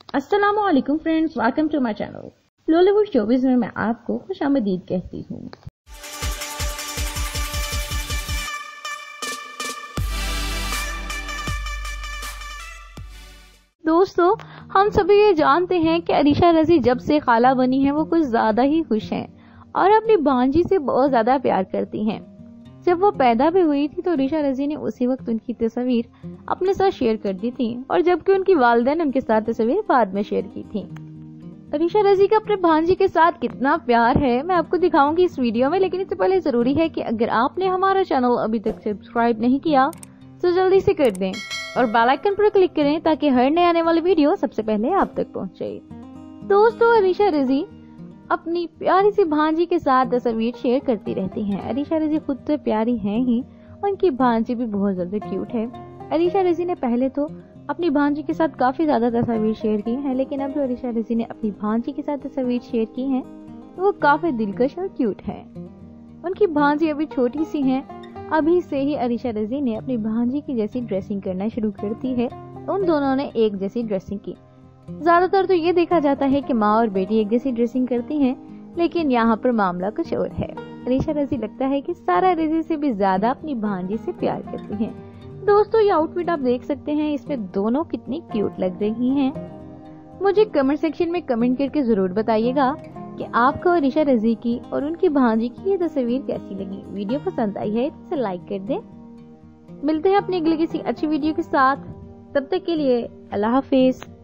अस्सलामुअलैकुम friends, welcome to my channel Lollywood showbiz में मैं आपको खुशामदीद कहती हूँ। दोस्तों, हम सभी ये जानते हैं कि अरीशा रज़ी जब से खाला बनी है वो कुछ ज्यादा ही खुश हैं और अपनी भांजी से बहुत ज्यादा प्यार करती हैं। जब वो पैदा भी हुई थी तो अरीशा रज़ी ने उसी वक्त उनकी तस्वीर अपने साथ शेयर कर दी थी और जबकि उनकी वालिदा ने उनके साथ तस्वीर बाद में शेयर की थी। अरीशा रज़ी का अपने भांजी के साथ कितना प्यार है मैं आपको दिखाऊंगी इस वीडियो में, लेकिन इससे पहले जरूरी है कि अगर आपने हमारा चैनल अभी तक सब्सक्राइब नहीं किया तो जल्दी से कर दें और बेल आइकन पर क्लिक करें ताकि हर नए आने वाली वीडियो सबसे पहले आप तक पहुंचे। दोस्तों, अरीशा रज़ी अपनी प्यारी सी भांजी के साथ तस्वीर शेयर करती रहती हैं। अरीशा रज़ी खुद तो प्यारी हैं ही, उनकी भांजी भी बहुत ज्यादा क्यूट है। अरीशा रज़ी ने पहले तो अपनी भांजी के साथ काफी ज्यादा तस्वीर शेयर की हैं, लेकिन अब जो अरीशा रज़ी ने अपनी भांजी के साथ तस्वीर शेयर की हैं वो काफी दिलकश और क्यूट है। उनकी भांजी अभी छोटी सी हैं, अभी से ही अरीशा रज़ी ने अपनी भांजी की जैसी ड्रेसिंग करना शुरू कर दी है। उन दोनों ने एक जैसी ड्रेसिंग की। ज्यादातर तो ये देखा जाता है कि माँ और बेटी एक जैसी ड्रेसिंग करती हैं, लेकिन यहाँ पर मामला कुछ और है। अरीशा रज़ी लगता है कि सारा रज़ी से भी ज्यादा अपनी भांजी से प्यार करती हैं। दोस्तों, ये आउटफिट आप देख सकते हैं, इसमें दोनों कितनी क्यूट लग रही हैं। मुझे कमेंट सेक्शन में कमेंट करके जरूर बताइएगा कि आपको अरीशा रज़ी की और उनकी भांजी की ये तस्वीर कैसी लगी। वीडियो पसंद आई है तो इसे लाइक कर दें। मिलते हैं अपनी अगली किसी अच्छी वीडियो के साथ, तब तक के लिए अल्लाह हाफिज।